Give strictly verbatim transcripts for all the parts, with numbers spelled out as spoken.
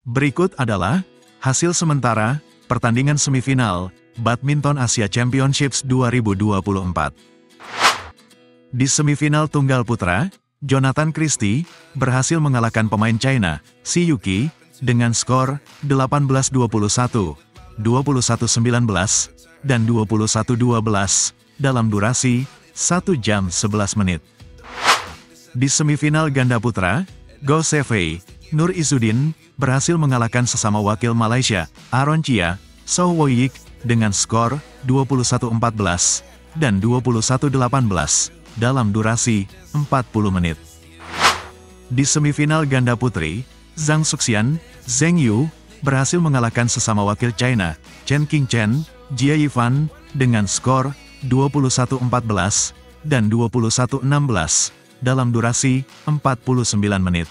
Berikut adalah hasil sementara pertandingan semifinal Badminton Asia Championships dua ribu dua puluh empat. Di semifinal tunggal putra, Jonathan Christie berhasil mengalahkan pemain China, Shi Yuqi, dengan skor delapan belas dua puluh satu, dua puluh satu sembilan belas, dan dua puluh satu dua belas dalam durasi satu jam sebelas menit. Di semifinal ganda putra, Goh Se Fei, Nur Izzuddin berhasil mengalahkan sesama wakil Malaysia, Aaron Chia, Soh Woyik, dengan skor dua puluh satu empat belas dan dua puluh satu delapan belas dalam durasi empat puluh menit. Di semifinal ganda putri, Zhang Xuxian, Zheng Yu berhasil mengalahkan sesama wakil China, Chen Qingchen, Jia Yifan, dengan skor dua puluh satu empat belas dan dua puluh satu enam belas dalam durasi empat puluh sembilan menit.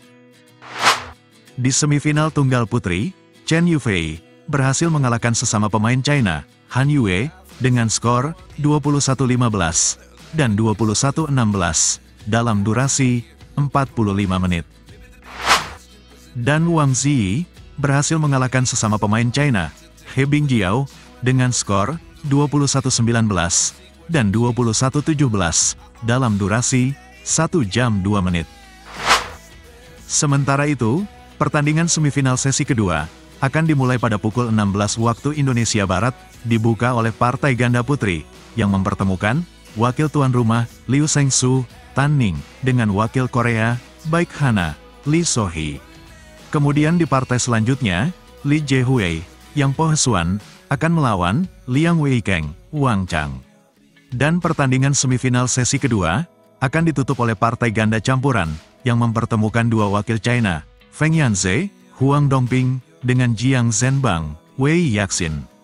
Di semifinal tunggal putri, Chen Yufei berhasil mengalahkan sesama pemain China, Han Yue, dengan skor dua puluh satu lima belas dan dua puluh satu enam belas dalam durasi empat puluh lima menit. Dan Wang Ziyi berhasil mengalahkan sesama pemain China, He Bingjiao, dengan skor dua puluh satu sembilan belas dan dua puluh satu tujuh belas dalam durasi satu jam dua menit. Sementara itu, pertandingan semifinal sesi kedua akan dimulai pada pukul enam belas waktu Indonesia Barat, dibuka oleh partai ganda putri, yang mempertemukan wakil tuan rumah, Liu Zhengsu, Tan Ning, dengan wakil Korea, Baek Hana, Lee So-hee. Kemudian di partai selanjutnya, Lee Jae-hui, Yang Po-hsuan, akan melawan Liang Weikeng, Wang Chang. Dan pertandingan semifinal sesi kedua akan ditutup oleh partai ganda campuran, yang mempertemukan dua wakil China, Feng Yanze, Huang Dongping, dengan Jiang Zhenbang, Wei Yaxin.